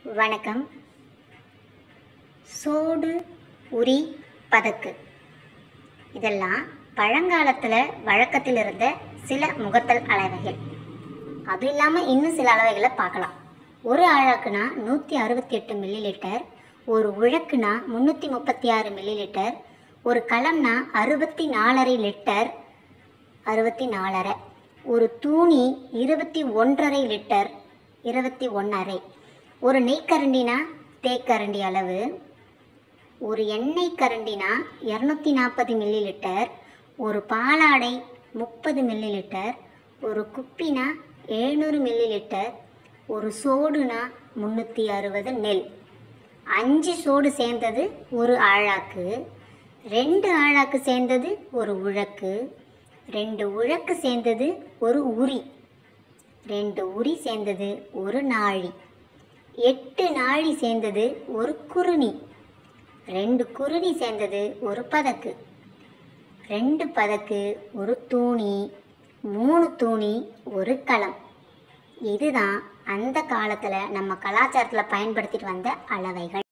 வணக்கம். சோடு, உரி, பதக்கு இதெல்லாம் பழங்காலத்தில் வழக்கத்தில் இருந்த சில முகத்தல் அளவைகள். அது இல்லாமல் இன்னும் சில அளவைகளை பார்க்கலாம். ஒரு ஆழாக்குனா 168 மில்லி லிட்டர், ஒரு உழக்குனா 336 மில்லி லிட்டர், ஒரு களம்னா 64.5 லிட்டர், 64.5, ஒரு தூணி 21.5 லிட்டர், 21.5, ஒரு நெய்க்கரண்டினா தேக்கரண்டி அளவு, ஒரு எண்ணெய் கரண்டினா 240 மில்லி லிட்டர், ஒரு பாலாடை 30 மில்லி லிட்டர், ஒரு குப்பினா 700 மில்லி லிட்டர், ஒரு சோடுனா 360 நெல். 5 சோடு சேர்ந்தது ஒரு ஆழாக்கு, 2 ஆழாக்கு சேர்ந்தது ஒரு உழக்கு, 2 உழக்கு சேர்ந்தது ஒரு உரி, 2 உரி சேர்ந்தது ஒரு நாழி, 8 நாழி சேர்ந்தது ஒரு குறுணி, 2 குறுணி சேர்ந்தது ஒரு பதக்கு, 2 பதக்கு ஒரு தூணி, 3 தூணி ஒரு களம். இதுதான் அந்த காலத்தில் நம்ம கலாச்சாரத்தில் பயன்படுத்திட்டு வந்த அளவைகள்.